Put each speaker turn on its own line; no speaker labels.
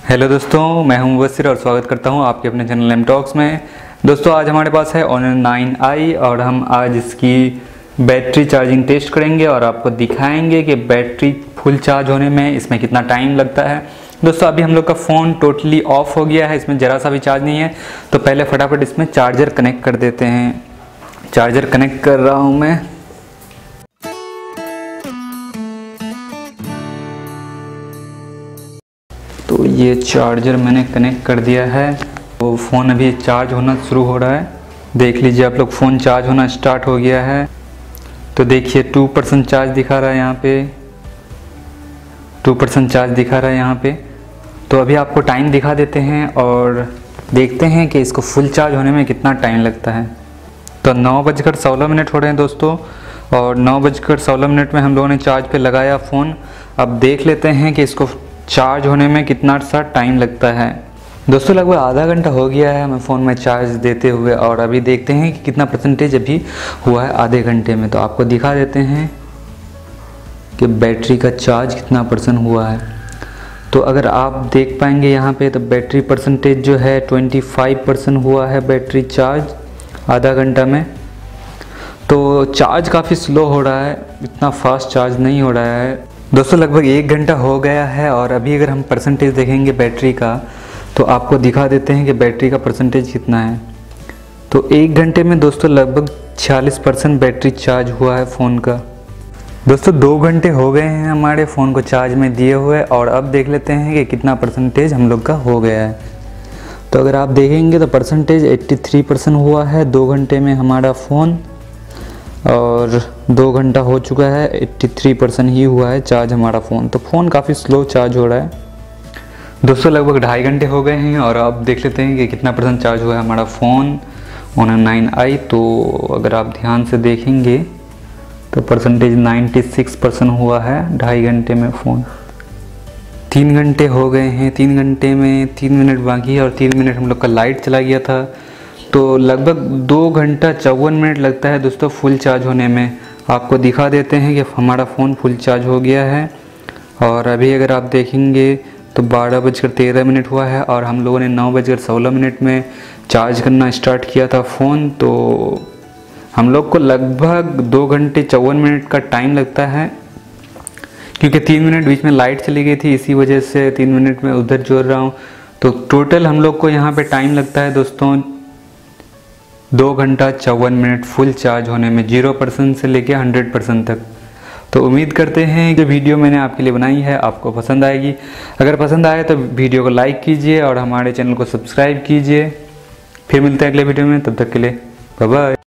Hello दोस्तों, मैं हूं मुबस्सिर और स्वागत करता हूं आपके अपने चैनल एम टॉक्स में। दोस्तों आज हमारे पास है Honor 9i और हम आज इसकी बैटरी चार्जिंग टेस्ट करेंगे और आपको दिखाएंगे कि बैटरी फुल चार्ज होने में इसमें कितना टाइम लगता है। दोस्तों अभी हम लोग का फ़ोन टोटली ऑफ हो गया है, इसमें ज़रा सा भी चार्ज नहीं है। तो पहले फटाफट इसमें चार्जर कनेक्ट कर देते हैं। चार्जर कनेक्ट कर रहा हूँ मैं। तो ये चार्जर मैंने कनेक्ट कर दिया है। तो फ़ोन अभी चार्ज होना शुरू हो रहा है। देख लीजिए आप लोग, फ़ोन चार्ज होना स्टार्ट हो गया है। तो देखिए 2% चार्ज दिखा रहा है यहाँ पे, 2% चार्ज दिखा रहा है यहाँ पे। तो अभी आपको टाइम दिखा देते हैं और देखते हैं कि इसको फुल चार्ज होने में कितना टाइम लगता है। तो 9:16 हो रहे हैं दोस्तों, और 9:16 में हम लोगों ने चार्ज पे लगाया फ़ोन। अब देख लेते हैं कि इसको चार्ज होने में कितना सा टाइम लगता है। दोस्तों लगभग आधा घंटा हो गया है हमें फ़ोन में चार्ज देते हुए, और अभी देखते हैं कि कितना परसेंटेज अभी हुआ है आधे घंटे में। तो आपको दिखा देते हैं कि बैटरी का चार्ज कितना % हुआ है। तो अगर आप देख पाएंगे यहाँ पे, तो बैटरी परसेंटेज जो है 25% हुआ है बैटरी चार्ज आधा घंटा में। तो चार्ज काफ़ी स्लो हो रहा है, इतना फास्ट चार्ज नहीं हो रहा है। दोस्तों लगभग 1 घंटा हो गया है और अभी अगर हम परसेंटेज देखेंगे बैटरी का, तो आपको दिखा देते हैं कि बैटरी का परसेंटेज कितना है। तो 1 घंटे में दोस्तों लगभग 46% बैटरी चार्ज हुआ है फ़ोन का। दोस्तों 2 घंटे हो गए हैं हमारे फ़ोन को चार्ज में दिए हुए, और अब देख लेते हैं कि कितना परसेंटेज हम लोग का हो गया है। तो अगर आप देखेंगे तो परसेंटेज 83% हुआ है 2 घंटे में हमारा फ़ोन, और 2 घंटा हो चुका है, 83% ही हुआ है चार्ज हमारा फ़ोन। तो फ़ोन काफ़ी स्लो चार्ज हो रहा है। दोस्तों लगभग 2.5 घंटे हो गए हैं और अब देख लेते हैं कि कितना % चार्ज हुआ है हमारा फ़ोन Honor 9i। तो अगर आप ध्यान से देखेंगे तो परसेंटेज 96% हुआ है 2.5 घंटे में फ़ोन। 3 घंटे हो गए हैं, 3 घंटे में 3 मिनट बाकी है और 3 मिनट हम लोग का लाइट चला गया था। तो लगभग 2 घंटा 54 मिनट लगता है दोस्तों फुल चार्ज होने में। आपको दिखा देते हैं कि हमारा फ़ोन फुल चार्ज हो गया है। और अभी अगर आप देखेंगे तो 12:13 हुआ है और हम लोगों ने 9:16 में चार्ज करना स्टार्ट किया था फ़ोन। तो हम लोग को लगभग 2 घंटे 54 मिनट का टाइम लगता है, क्योंकि 3 मिनट बीच में लाइट चली गई थी, इसी वजह से 3 मिनट में उधर जोड़ रहा हूँ। तो टोटल हम लोग को यहाँ पे टाइम लगता है दोस्तों 2 घंटा 54 मिनट फुल चार्ज होने में, 0% से लेके 100% तक। तो उम्मीद करते हैं कि वीडियो मैंने आपके लिए बनाई है आपको पसंद आएगी। अगर पसंद आए तो वीडियो को लाइक कीजिए और हमारे चैनल को सब्सक्राइब कीजिए। फिर मिलते हैं अगले वीडियो में, तब तक के लिए बाय बाय।